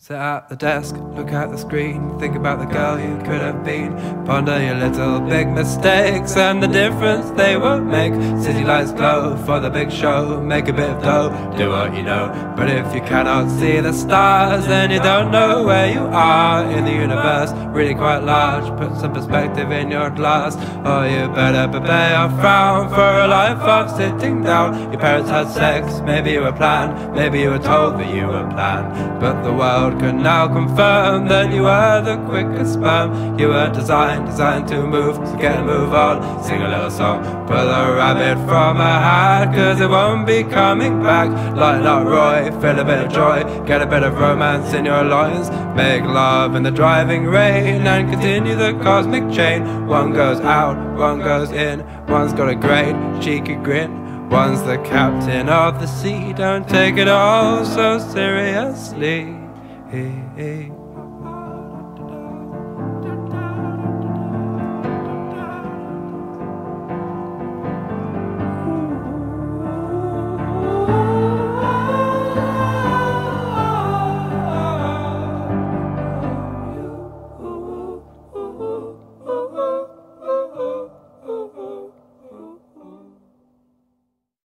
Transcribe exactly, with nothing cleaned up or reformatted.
Sit at the desk, look at the screen, think about the girl you could have been. Ponder your little big mistakes and the difference they will make. City lights glow for the big show, make a bit of dough, do what you know. But if you cannot see the stars, then you don't know where you are in the universe. Really quite large, put some perspective in your glass. Or you better prepare your frown for a life of sitting down. Your parents had sex, maybe you were planned, maybe you were told that you were planned. But the world can now confirm that you were the quickest sperm. You were designed, designed to move, so get a move on, sing a little song. Pull a rabbit from a hat, cause it won't be coming back. Lighten up Roy, feel a bit of joy, get a bit of romance in your loins. Make love in the driving rain and continue the cosmic chain. One goes out, one goes in, one's got a great cheeky grin. One's the captain of the sea, don't take it all so seriously. Hey, hey.